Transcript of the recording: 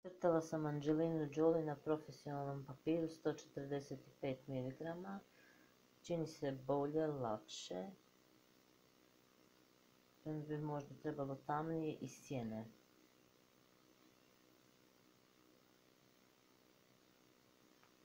Crtala sam Angelinu Jolie na profesionalnom papiru 145 mg. Čini se bolje, lakše. Bi možda trebalo tamnije i sjene.